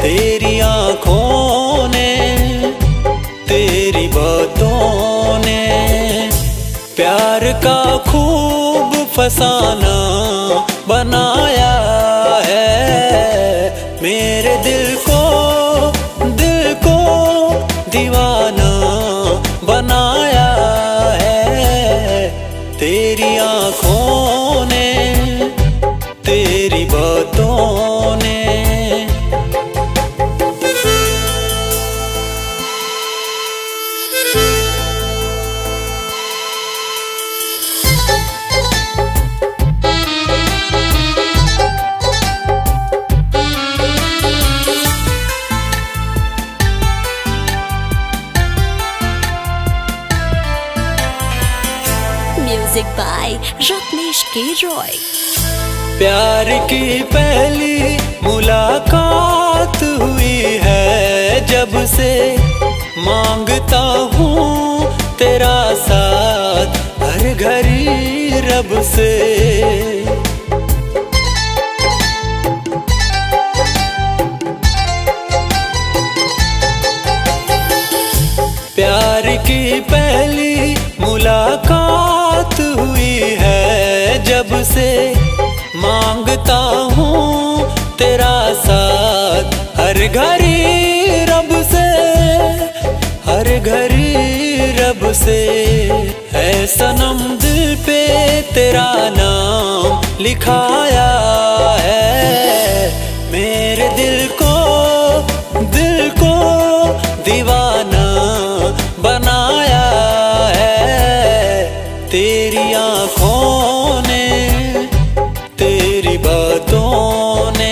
तेरी आँखों ने, तेरी बातों ने प्यार का खूब फसाना बनाया है। मेरे दिल को दीवाना बनाया है। तेरी आँखों ने, तेरी बातों ने। म्यूजिक बाय रत्नेश के रॉय। प्यार की पहली मुलाकात हुई है जब से, मांगता हूँ तेरा साथ हर घड़ी रब से। प्यार की पहली मुलाकात हुई है जब से, मांगता हूँ तेरा साथ हर घड़ी रब से, हर घड़ी रब से। है सनम दिल पे तेरा नाम लिखाया है। मेरे दिल को दीवाना बनाया है। तेरी आँखों ने, तेरी बातों ने।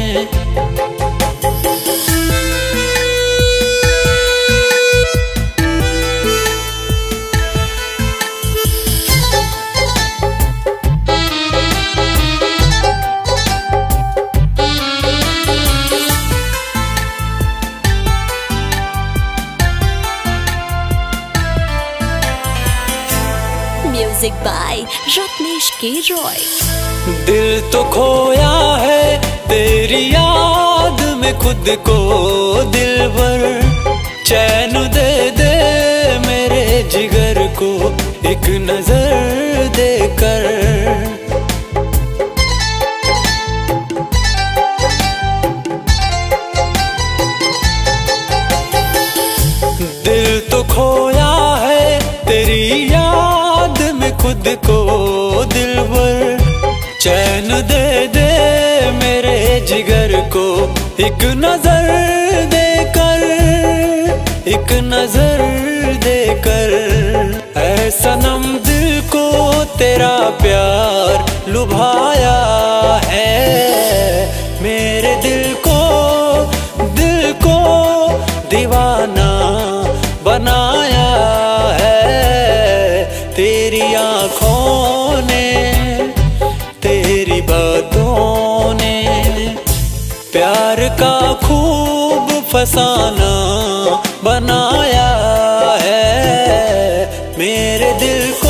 म्यूजिक बाय रत्नेश के रॉय। दिल तो खोया है तेरी याद में खुद को, दिलबर चैन दे दे मेरे जिगर को एक नजर देकर। दिल तो खोया है तेरी याद में खुद को, दिलबर चैन दे दे मेरे जिगर को एक नजर देकर, एक नजर देकर। ऐ सनम दिल को तेरा प्यार लुभाया है। मेरे दिल को दीवाना बनाया है। तेरी आँखों ने, तेरी बातों ने प्यार का खूब फसाना बनाया है। मेरे दिल को